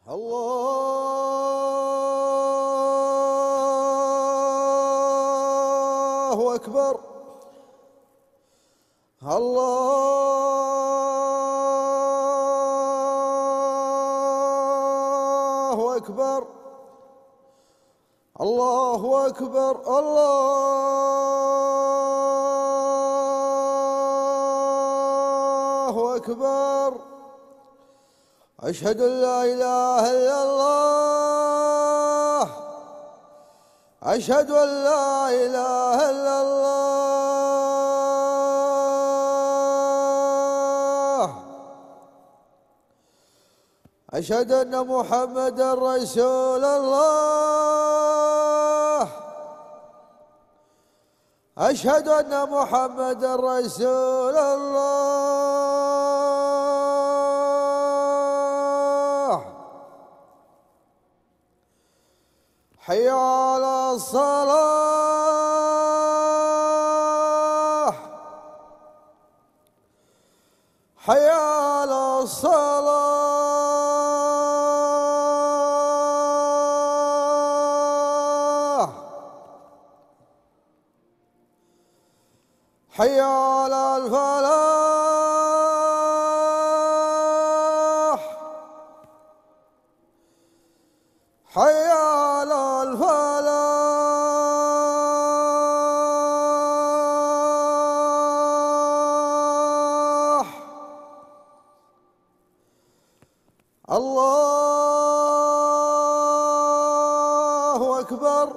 الله أكبر. الله أكبر. الله أكبر. الله أكبر. أشهد أن لا إله إلا الله. أشهد أن لا إله إلا الله. أشهد أن محمدًا رسول الله. أشهد أن محمدًا رسول الله. حي على الصلاة. حي على الصلاة. حي على الفلاح. حي على الفلاح. الله أكبر.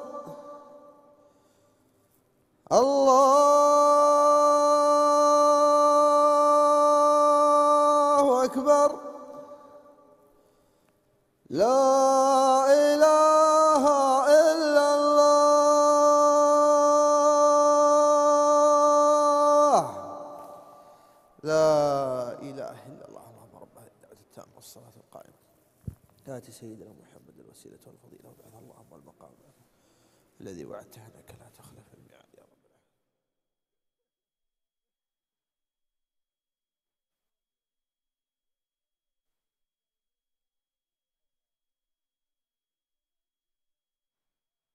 الله أكبر. لا إله إلا الله. لا إله إلا الله. اللهم رب هذه الدعوة التامة والصلاة القائمة آت سيدنا محمد الوسيلة والفضيلة وابعثه اللهم المقام الذي وعدته انك لا تخلف الميعاد.